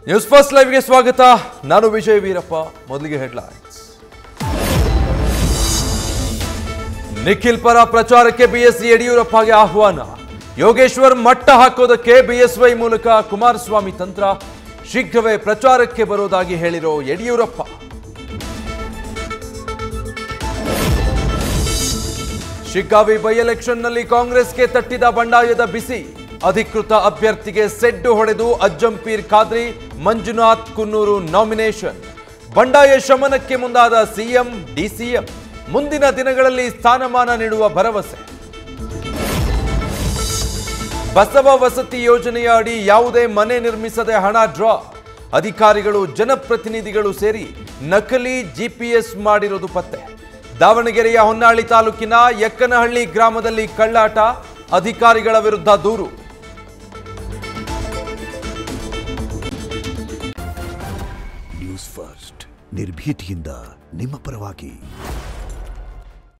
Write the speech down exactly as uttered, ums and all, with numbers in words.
News first ಲೈವ್ಗೆ ಸ್ವಾಗತ. ನಾನು ವಿಜಯ್ ವೀರಪ್ಪ. ಮೊದಲಿಗೆ ಹೆಡ್ಲೈನ್ಸ್. ನಿಖಿಲ್ ಪರ ಪ್ರಚಾರಕ್ಕೆ ಬಿಎಸ್ ಯಡಿಯೂರಪ್ಪಗೆ ಆಹ್ವಾನ. ಯೋಗೇಶ್ವರ್ ಮಟ್ಟ ಹಾಕೋದಕ್ಕೆ ಬಿಎಸ್ವೈ ಮೂಲಕ ಕುಮಾರಸ್ವಾಮಿ ತಂತ್ರ. ಶೀಘ್ರವೇ ಪ್ರಚಾರಕ್ಕೆ ಬರೋದಾಗಿ ಹೇಳಿರೋ ಯಡಿಯೂರಪ್ಪ. ಶಿಗ್ಗಾವಿ ಬೈ ಎಲೆಕ್ಷನ್ನಲ್ಲಿ ಕಾಂಗ್ರೆಸ್ಗೆ ತಟ್ಟಿದ ಬಂಡಾಯದ ಬಿಸಿ. ಅಧಿಕೃತ ಅಭ್ಯರ್ಥಿಗೆ ಸೆಡ್ಡು ಹೊಡೆದು ಅಜ್ಜಂಪೀರ್ ಖಾದ್ರಿ, ಮಂಜುನಾಥ್ ಕುನ್ನೂರು ನಾಮಿನೇಷನ್. ಬಂಡಾಯ ಶಮನಕ್ಕೆ ಮುಂದಾದ ಸಿಎಂ ಡಿಸಿಎಂ. ಮುಂದಿನ ದಿನಗಳಲ್ಲಿ ಸ್ಥಾನಮಾನ ನೀಡುವ ಭರವಸೆ. ಬಸವ ವಸತಿ ಯೋಜನೆಯ ಅಡಿ ಯಾವುದೇ ಮನೆ ನಿರ್ಮಿಸದೆ ಹಣ ಡ್ರಾ. ಅಧಿಕಾರಿಗಳು ಜನಪ್ರತಿನಿಧಿಗಳು ಸೇರಿ ನಕಲಿ ಜಿಪಿಎಸ್ ಮಾಡಿರೋದು ಪತ್ತೆ. ದಾವಣಗೆರೆಯ ಹೊನ್ನಾಳಿ ತಾಲೂಕಿನ ಯಕ್ಕನಹಳ್ಳಿ ಗ್ರಾಮದಲ್ಲಿ ಕಳ್ಳಾಟ. ಅಧಿಕಾರಿಗಳ ವಿರುದ್ಧ ದೂರು. ನ್ಯೂಸ್ ಫಸ್ಟ್ ನಿರ್ಭೀತಿಯಿಂದ ನಿಮ್ಮ ಪರವಾಗಿ.